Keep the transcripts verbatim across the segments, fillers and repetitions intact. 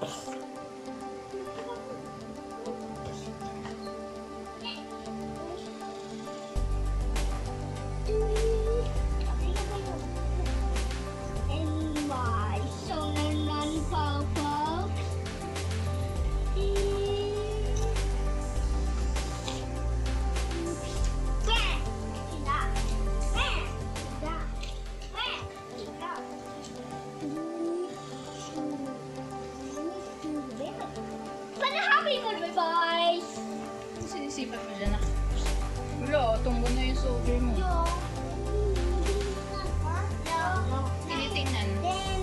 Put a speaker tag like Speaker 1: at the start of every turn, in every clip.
Speaker 1: Sinisipat mo dyan, ah. Wala, tunggo na yung soldier mo. Tinitingnan.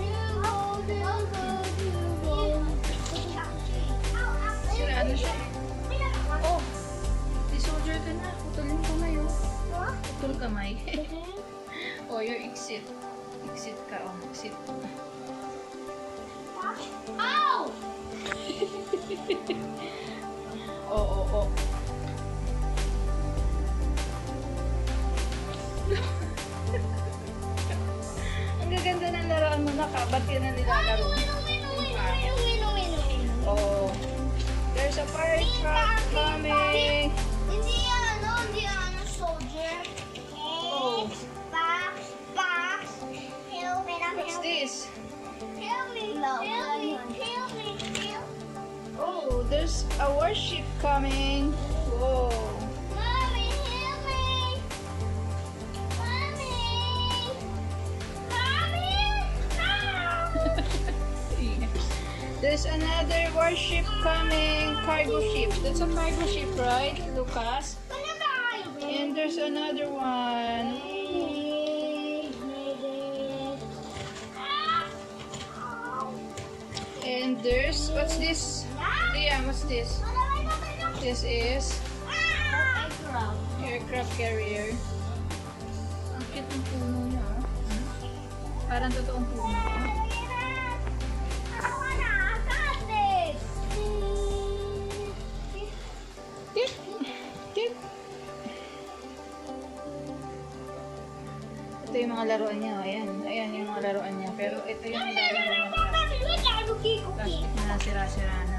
Speaker 1: Siraan na siya. Oh, si soldier ka na. Putulin kamay, oh. Putul kamay. Oh, your exit. Exit ka, oh. Exit.
Speaker 2: Ow!
Speaker 1: Oh, oh, oh. Ang gaganda ng laruan mo na ka. Ba't yun ang nilalaro? Oh. There's a fire truck coming.
Speaker 2: Hindi ano, hindi ano, soldier.
Speaker 1: Oh.
Speaker 2: Box, box. Help me,
Speaker 1: What's this?
Speaker 2: help me, help me, help me, help.
Speaker 1: Oh, there's a warship coming. Whoa.
Speaker 2: Mommy, help me. Mommy. Mommy. No.
Speaker 1: There's another warship coming. Cargo ship. That's a cargo ship, right, Lucas? And there's another one. And there's, what's this? Liam, what's this? This is aircraft carrier. Ang cute ng puno niya. Oh. Parang totoong puno. Tip! Tip! Ito yung mga laruan niya. Ayan. Ayan yung mga laruan niya. Pero ito yung laruan niya. Plastic na, sira-sira na.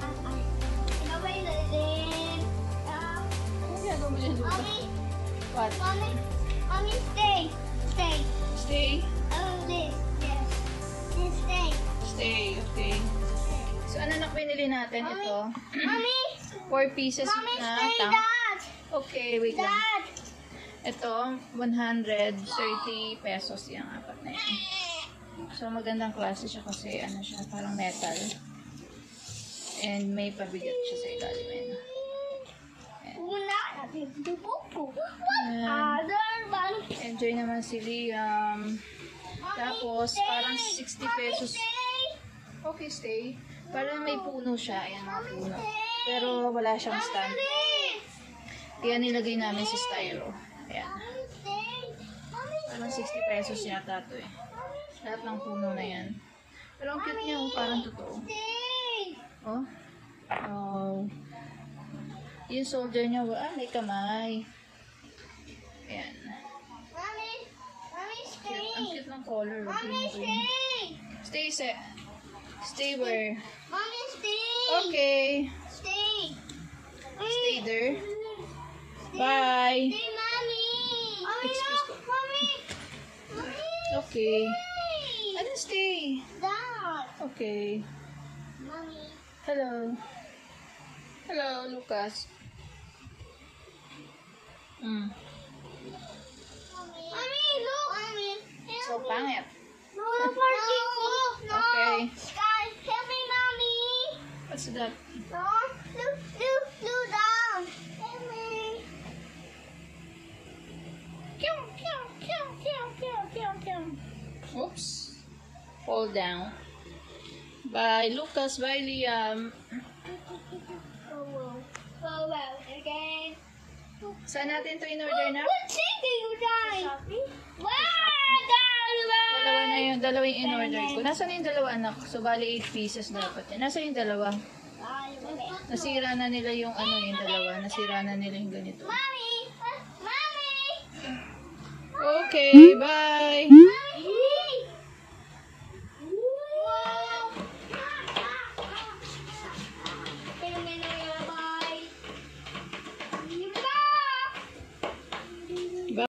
Speaker 1: Ano ginagawa mo dyan, Lucas? What?
Speaker 2: Mommy, mommy, stay, stay.
Speaker 1: Stay?
Speaker 2: Oh, this, yes. This, stay.
Speaker 1: Stay, okay. So, ano na pinili natin ito?
Speaker 2: Mommy,
Speaker 1: Four pieces
Speaker 2: mommy,
Speaker 1: na
Speaker 2: stay,
Speaker 1: tang.
Speaker 2: Dad.
Speaker 1: Okay, wait lang.
Speaker 2: Dad.
Speaker 1: Ito, one hundred thirty pesos yung apat na yan. So, magandang klase siya kasi ano siya, parang metal. And may pabigat siya sa ilalim. Ayan.
Speaker 2: Wala natin buko.
Speaker 1: Ayan.
Speaker 2: Other one.
Speaker 1: Enjoy naman si Liam. Tapos, parang sixty pesos. Okay, stay. Parang may puno siya. Ayan, mga puno. Pero wala siyang stand. Kaya nilagay namin si styro. Ayan. Parang sixty pesos yata ito eh. Lahat ng puno na yan. Pero ang cute niya, oh, parang totoo. Oh. Oh. Yung soldier niya, ah, may kamay. Ayan.
Speaker 2: Mommy, mommy,
Speaker 1: Cute. Ang
Speaker 2: stay.
Speaker 1: cute ng color. Oh.
Speaker 2: Mommy,
Speaker 1: Green, green.
Speaker 2: stay.
Speaker 1: Stay, se. Stay where?
Speaker 2: Mommy, stay.
Speaker 1: Okay.
Speaker 2: Stay.
Speaker 1: Stay there. Bye.
Speaker 2: Stay, mommy. Mommy,
Speaker 1: Excuse
Speaker 2: look, mommy. Mommy,
Speaker 1: Okay.
Speaker 2: stay.
Speaker 1: I didn't stay.
Speaker 2: Dad.
Speaker 1: Okay.
Speaker 2: Mommy.
Speaker 1: Hello. Hello, Lucas. Mm.
Speaker 2: Mommy, look. Mommy,
Speaker 1: So, pangit.
Speaker 2: no, party ko. No.
Speaker 1: Okay.
Speaker 2: Guys, help me, mommy.
Speaker 1: What's that?
Speaker 2: No, look, look, look down. Help me.
Speaker 1: Pew, pew, pew, pew, pew, pew, pew. Oops. Fall down. Bye, Lucas. Bye, Liam.
Speaker 2: Oh, well. Oh, well, again.
Speaker 1: Saan natin ito in-order na?
Speaker 2: What chicken you dying? Wow,
Speaker 1: Dalawa na yung, dalawa yung in-order ko. Nasaan yung dalawa, anak? So, bali eight pieces dapat yan. Nasaan yung dalawa? Nasira na nila yung ano yung dalawa. Nasira na nila yung ganito.
Speaker 2: Mommy! Mommy!
Speaker 1: Okay, bye!